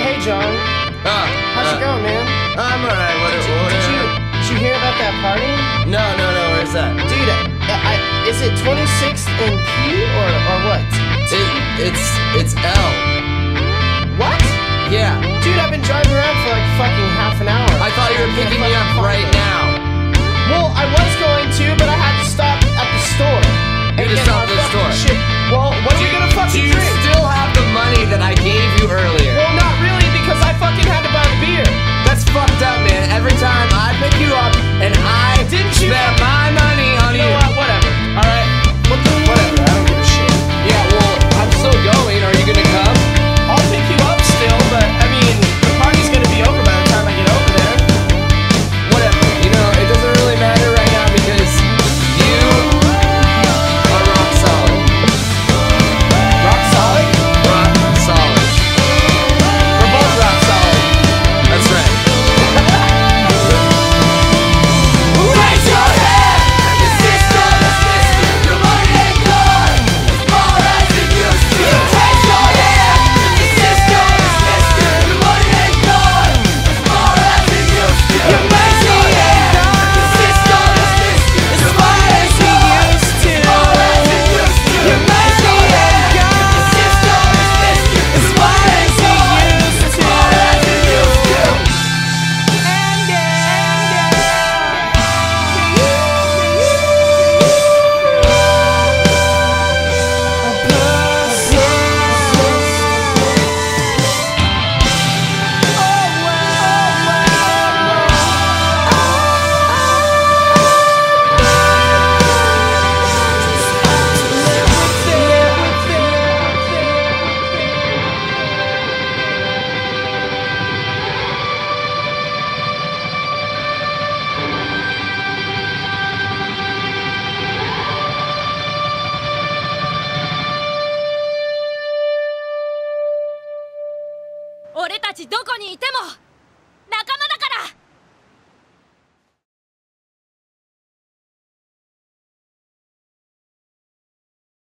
hey John. How's it going, man? I'm alright. Did you hear about that party? No. Where's that? Dude, is it 26th and P or what? It's L. What? Yeah. Dude, I've been driving around for like fucking half an hour. I thought you were picking me up right now. Well, I was going to, but I had to stop at the store. You just stopped at the store. Shit. Well, what are we gonna fucking Do you drink? still have the money that I gave you earlier? Well, not really, because I fucking had to buy the beer. That's fucked up, man. Every time I pick you up and I spend my money on you. You know what? Whatever. Alright? Whatever. I don't give a shit. Yeah, well, I'm still going. Are you gonna come? I'll pick you up still, but I mean, the party's gonna be over by the time I get over there. Whatever. You know, it doesn't really matter right now because you are rock solid. Rock solid? Rock solid. We're both rock solid. That's right. Raise your hand! The system is missing. Your money ain't gone as far as it used to. Raise your hand! The system is missing. Your money ain't gone as far as it used to. Raise your hand! The system is missing. Your money ain't gone as far as it used to. Raise your hand! The system is missing. Your money ain't gone as far as it used to. 俺たちどこにいても仲間だから。